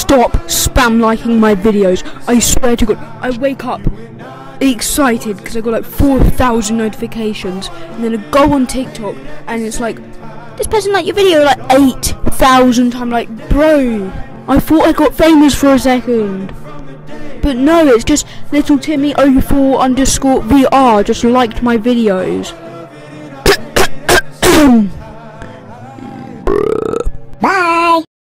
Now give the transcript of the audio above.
stop spam liking my videos. I swear to God, I wake up excited because I got like 4,000 notifications, and then I go on TikTok and it's like, this person liked your video like 8,000 times. Like, bro, I thought I got famous for a second, but no, it's just little Timmy04_VR just liked my videos. Bye.